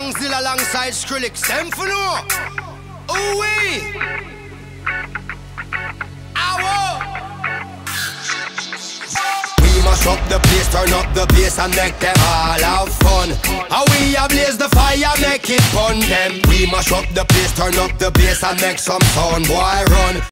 Zil alongside Skrillex. Them for no. Ooh wee. We mash up the place, turn up the bass and make them all have fun. How we ablaze the fire, make it fun them. We mash up the place, turn up the bass and make some sound, boy run.